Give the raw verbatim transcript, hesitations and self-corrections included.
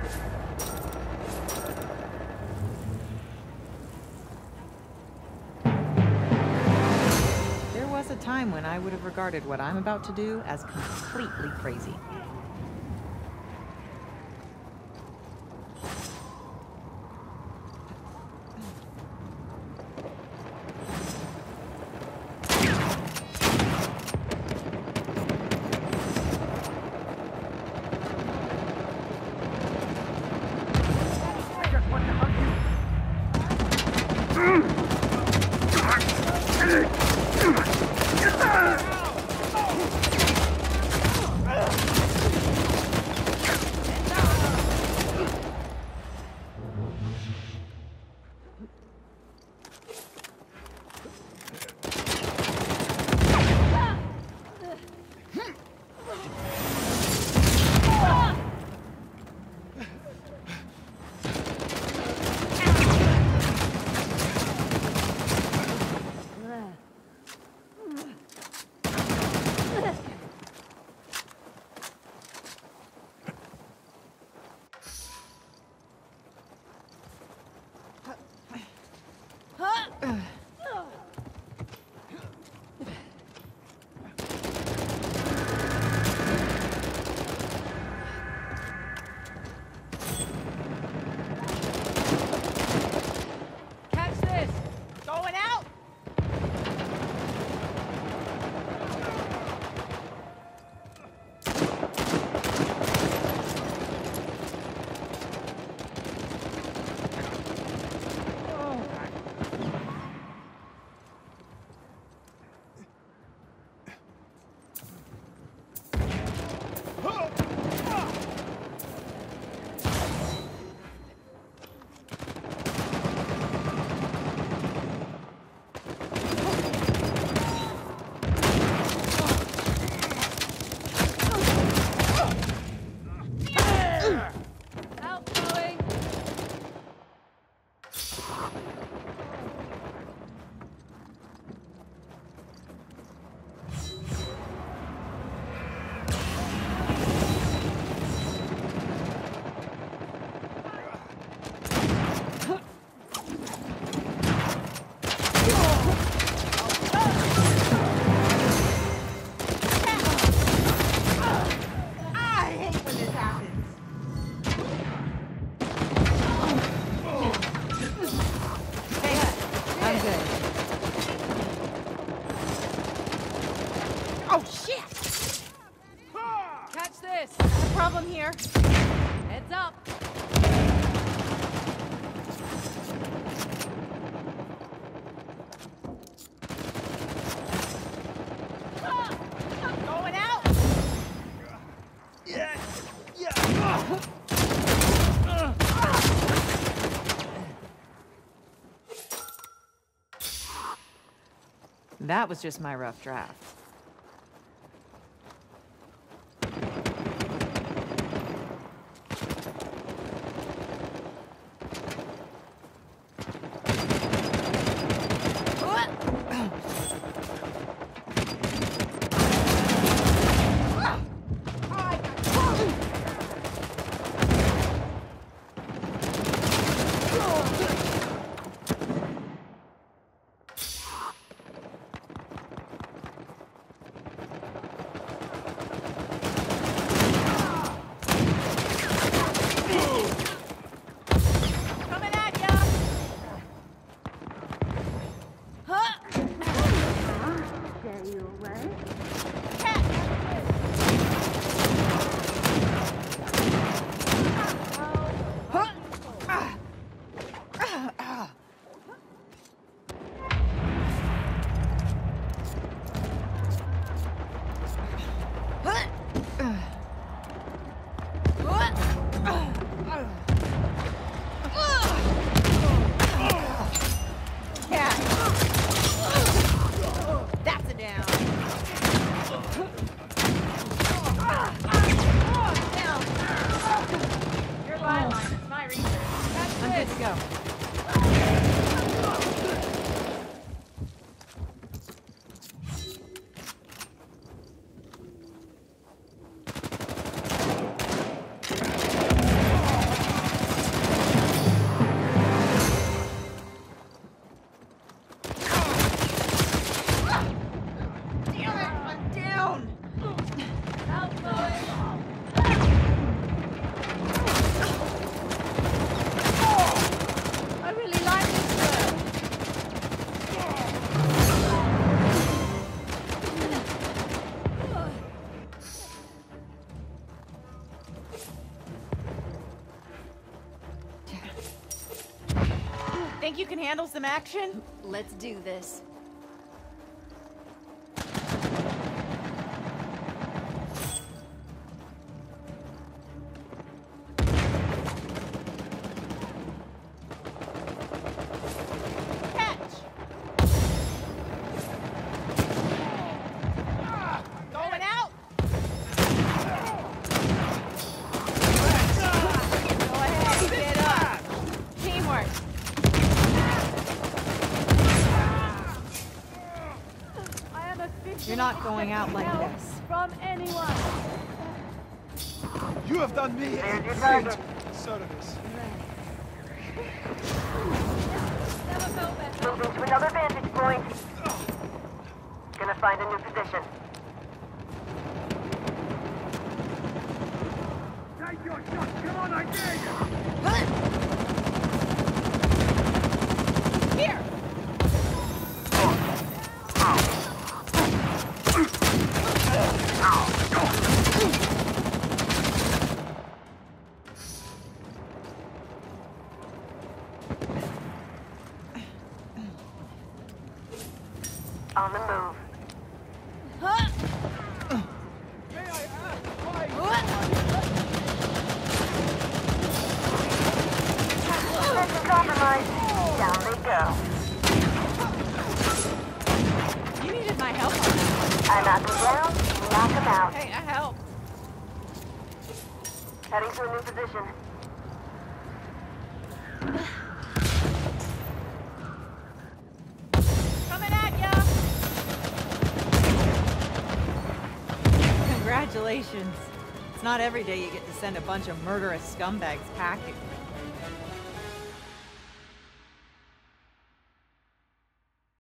There was a time when I would have regarded what I'm about to do as completely crazy. Oh, shit! Catch this! No problem here. Heads up! Going out! Yeah! Yeah! That was just my rough draft. Think you can handle some action? Let's do this. You're not going out like this. From anyone. You have done me a great service. Never felt better. Moving to another vantage point. Gonna find a new position. Take your shot! Come on, I dare you! Here! On the move. Huh? May I ask why? Mission compromised. Down they go. You needed my help on that. I knock them down, you knock them out. Hey, I help. Heading to a new position. Coming at ya! Congratulations. It's not every day you get to send a bunch of murderous scumbags packing.